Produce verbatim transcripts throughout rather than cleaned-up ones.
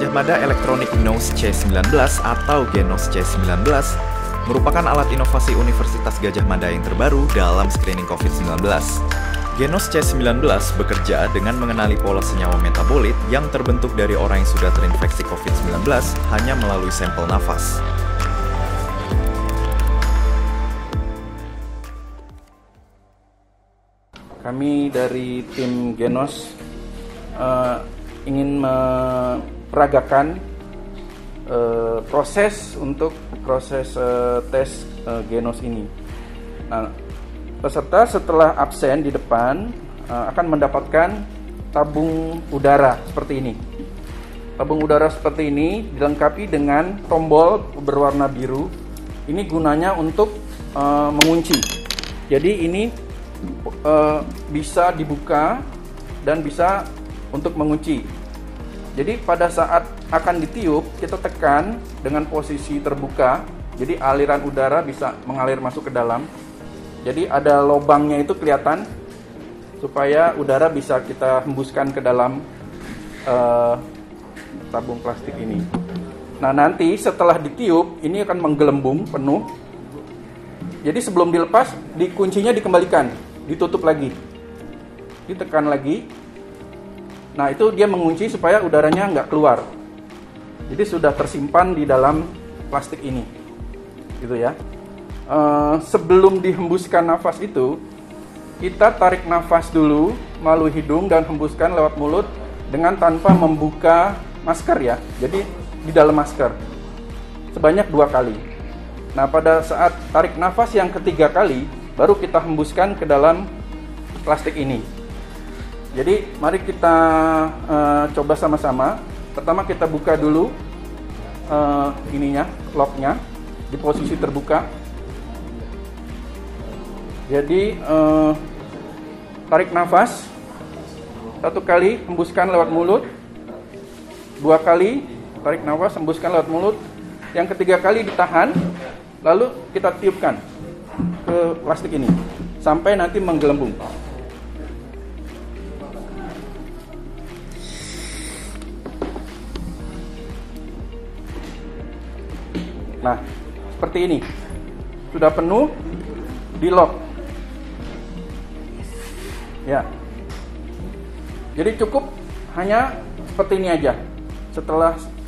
Gajah Mada Electronic Nose C sembilan belas atau Genos C sembilan belas merupakan alat inovasi Universitas Gajah Mada yang terbaru dalam screening COVID sembilan belas. Genos C sembilan belas bekerja dengan mengenali pola senyawa metabolit yang terbentuk dari orang yang sudah terinfeksi COVID sembilan belas hanya melalui sampel nafas. Kami dari tim Genos uh, ingin memperagakan uh, proses untuk proses uh, tes uh, Genos ini. Nah, peserta setelah absen di depan uh, akan mendapatkan tabung udara seperti ini. Tabung udara seperti ini dilengkapi dengan tombol berwarna biru. Ini gunanya untuk uh, mengunci. Jadi ini uh, bisa dibuka dan bisa untuk mengunci. Jadi pada saat akan ditiup, kita tekan dengan posisi terbuka. Jadi aliran udara bisa mengalir masuk ke dalam. Jadi ada lubangnya itu kelihatan supaya udara bisa kita hembuskan ke dalam uh, tabung plastik ini. Nah, nanti setelah ditiup ini akan menggelembung penuh. Jadi sebelum dilepas, dikuncinya dikembalikan, ditutup lagi, ditekan lagi. Nah, itu dia mengunci supaya udaranya nggak keluar. Jadi sudah tersimpan di dalam plastik ini, gitu ya. Uh, sebelum dihembuskan nafas itu, kita tarik nafas dulu melalui hidung dan hembuskan lewat mulut dengan tanpa membuka masker ya. Jadi di dalam masker sebanyak dua kali. Nah, pada saat tarik nafas yang ketiga kali, baru kita hembuskan ke dalam plastik ini. Jadi mari kita uh, coba sama-sama. Pertama kita buka dulu uh, ininya, locknya di posisi terbuka. Jadi uh, tarik nafas satu kali, hembuskan lewat mulut. Dua kali tarik nafas, hembuskan lewat mulut. Yang ketiga kali ditahan, lalu kita tiupkan ke plastik ini sampai nanti menggelembung. Nah, seperti ini. Sudah penuh, di lock. Ya. Jadi cukup hanya seperti ini aja. Setelah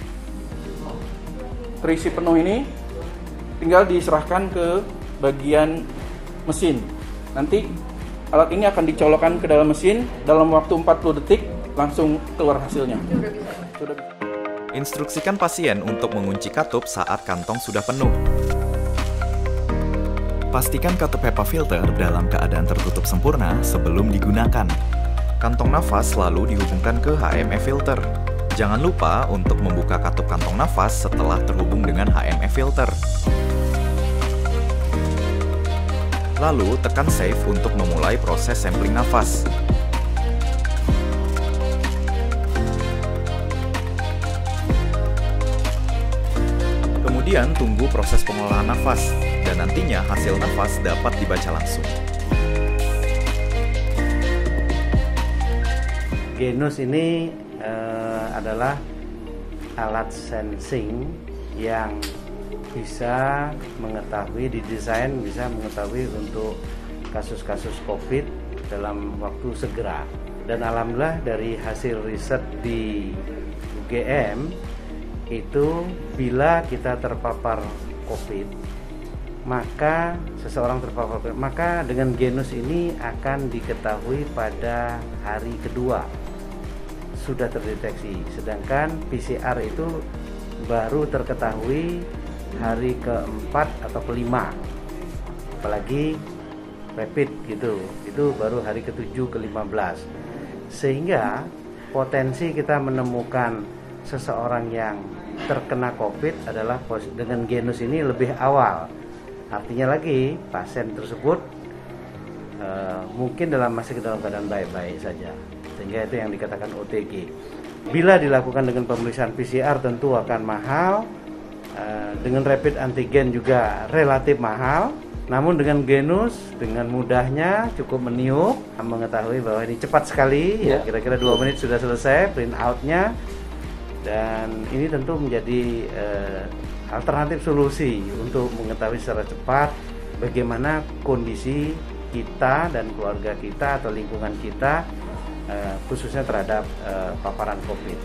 terisi penuh ini, tinggal diserahkan ke bagian mesin. Nanti alat ini akan dicolokkan ke dalam mesin, dalam waktu empat puluh detik langsung keluar hasilnya. Sudah bisa. Instruksikan pasien untuk mengunci katup saat kantong sudah penuh. Pastikan katup HEPA filter dalam keadaan tertutup sempurna sebelum digunakan. Kantong nafas lalu dihubungkan ke H M E filter. Jangan lupa untuk membuka katup kantong nafas setelah terhubung dengan H M E filter. Lalu tekan save untuk memulai proses sampling nafas. Kemudian tunggu proses pengolahan nafas, dan nantinya hasil nafas dapat dibaca langsung. Genos ini uh, adalah alat sensing yang bisa mengetahui, didesain bisa mengetahui untuk kasus-kasus COVID dalam waktu segera. Dan alhamdulillah dari hasil riset di U G M itu bila kita terpapar COVID, maka seseorang terpapar COVID, maka dengan Genos ini akan diketahui pada hari kedua sudah terdeteksi, sedangkan P C R itu baru terketahui hari keempat atau kelima, apalagi rapid gitu, itu baru hari ketujuh ke lima belas, sehingga potensi kita menemukan seseorang yang terkena COVID adalah dengan Genos ini lebih awal. Artinya lagi pasien tersebut uh, mungkin dalam masih dalam keadaan baik-baik saja, sehingga itu yang dikatakan O T G. Bila dilakukan dengan pemeriksaan P C R tentu akan mahal, uh, dengan rapid antigen juga relatif mahal. Namun dengan Genos, dengan mudahnya cukup meniup, mengetahui bahwa ini cepat sekali, ya kira-kira dua menit sudah selesai print outnya. Dan ini tentu menjadi eh, alternatif solusi untuk mengetahui secara cepat bagaimana kondisi kita dan keluarga kita atau lingkungan kita eh, khususnya terhadap eh, paparan COVID.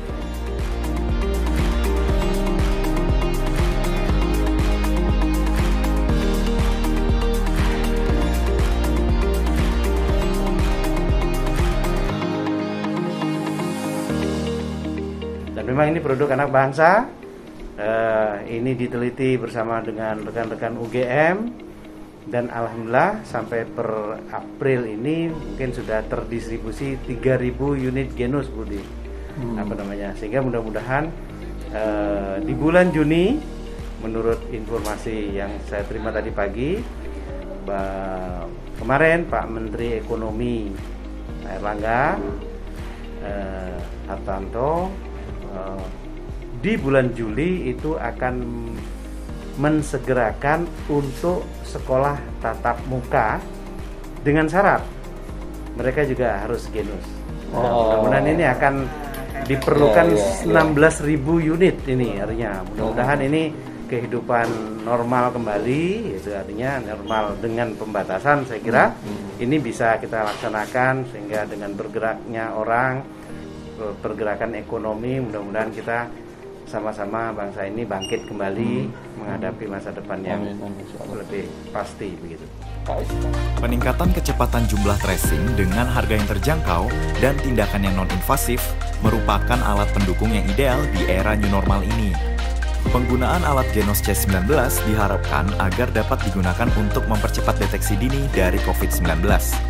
Memang ini produk anak bangsa, uh, ini diteliti bersama dengan rekan-rekan U G M, dan alhamdulillah sampai per April ini mungkin sudah terdistribusi tiga ribu unit Genus, Budi. Hmm. Apa namanya? Sehingga mudah-mudahan uh, di bulan Juni, menurut informasi yang saya terima tadi pagi, bah, kemarin Pak Menteri Ekonomi Pak Erlangga uh, Hartanto di bulan Juli itu akan mensegerakan untuk sekolah tatap muka dengan syarat mereka juga harus Genus. Oh. Nah, mudah-mudahan ini akan diperlukan ya, ya, ya. enam belas ribu unit ini, artinya mudah-mudahan oh. ini kehidupan normal kembali, itu artinya normal dengan pembatasan. Saya kira hmm. ini bisa kita laksanakan sehingga dengan bergeraknya orang, pergerakan ekonomi, mudah-mudahan kita sama-sama bangsa ini bangkit kembali hmm. menghadapi masa depan yang amin, amin, lebih pasti begitu. Peningkatan kecepatan jumlah tracing dengan harga yang terjangkau dan tindakan yang non-invasif merupakan alat pendukung yang ideal di era new normal ini. Penggunaan alat Genos C sembilan belas diharapkan agar dapat digunakan untuk mempercepat deteksi dini dari COVID sembilan belas.